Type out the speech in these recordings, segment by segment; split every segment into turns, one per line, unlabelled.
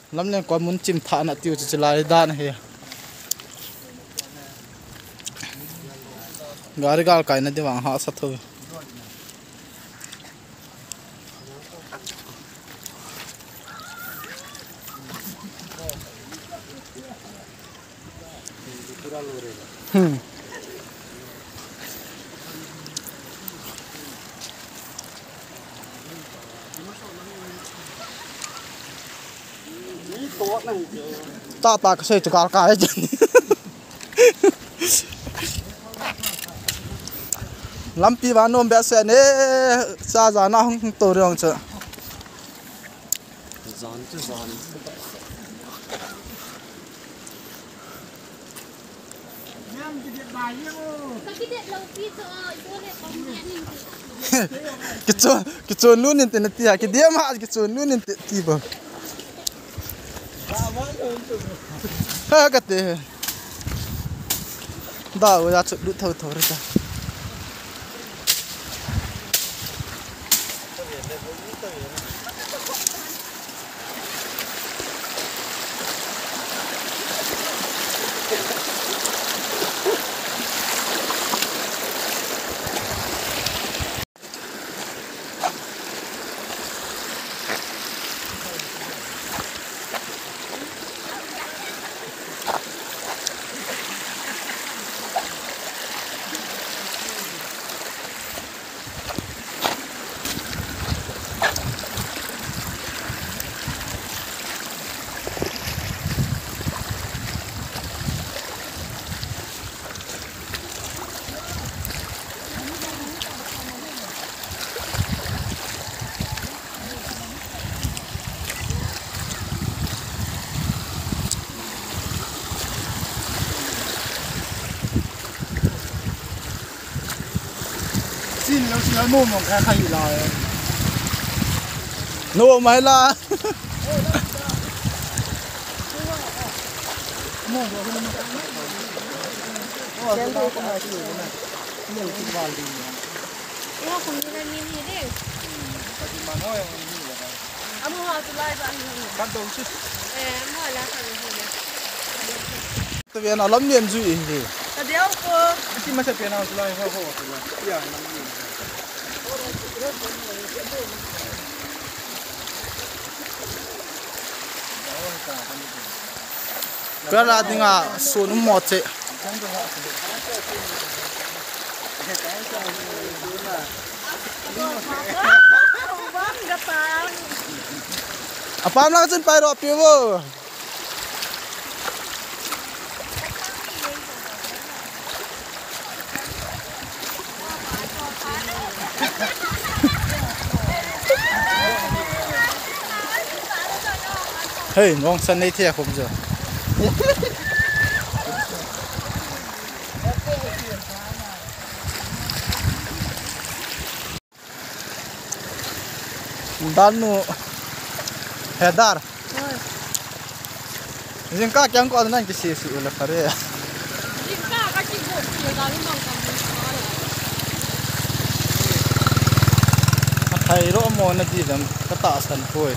lắm nên có muốn chìm thả nạ tiêu chỉ lại đan hè gari gal cái này thì vàng họ sát thôi ta cái xe chụp cái chân lắm pi vào nôm bé xe này xa ra nó không tổ được chứ cái chôn luôn nên tên tia cái điểm mà cái chôn luôn nên tia bơ ha cái thế đào ra chụp đứt thâu thâu ra xin lâu xin mua một cái khay là nô máy là Hãy subscribe cho kênh Ghiền Mì Gõ để không bỏ lỡ những cái là tiếng à xuống một chế apa nak sen pai ro piwo hey ngong san nei thia khom jo danu hedar jingka kyang ko nan ki se su la pare jingka ka ki go ki ga ni mang kam ni thai ro mo na di dam ka ta san khoi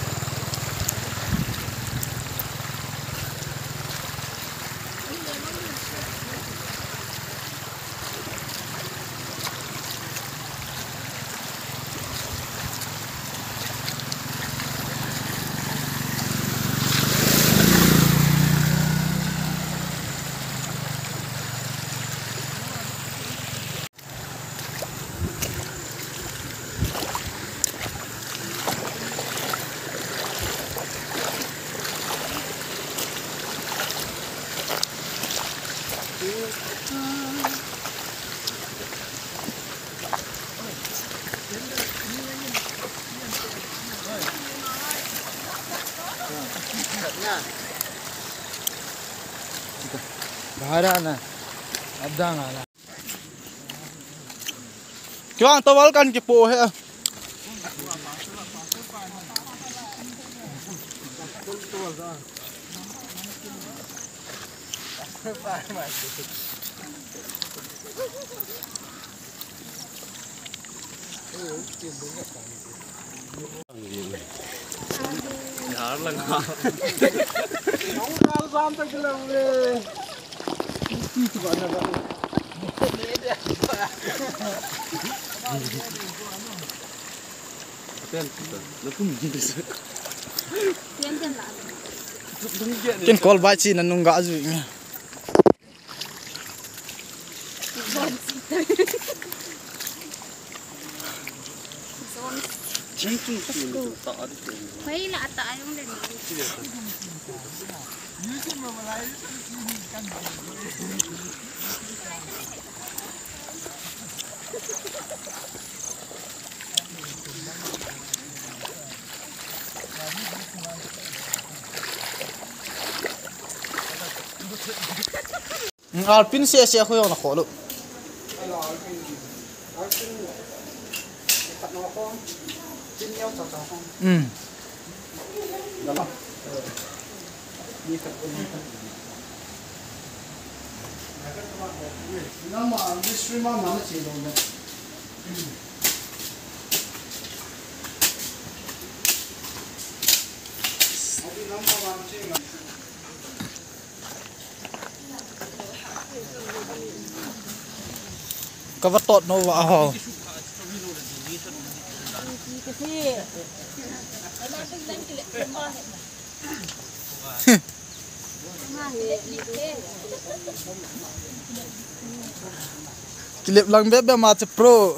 Bahara na abdang ala Kiwang tawal kan ki po he
thở lần
Nóng ra giam tao cái lòng về. Đi thì gọi là vậy.
nó cũng như thế.
Cái call bay chi nó nung gã gì nhỉ?
Chính chúng tạo được.
Phải là tại không được.
Alpin xe khơi nó khó lắm. Nó mà đi stream mà nó chỉ luôn đấy. Cái vật tốt nó vào. Clip lang bebe mate pro.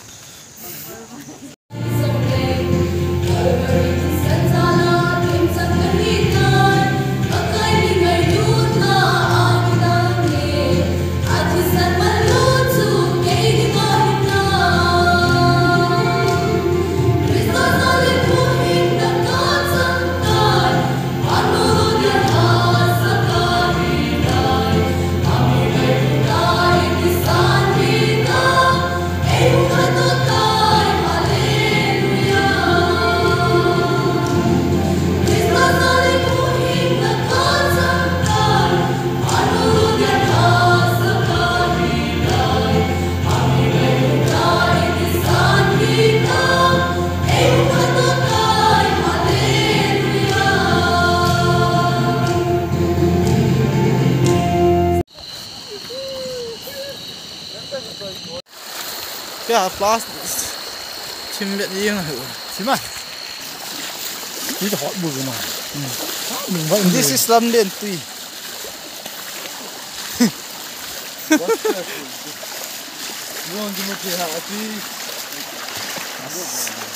Cái flash chim biệt gì mà chim à
Ini hot bul mà.
this is lam den tui
Buông cho một thì hạ tí.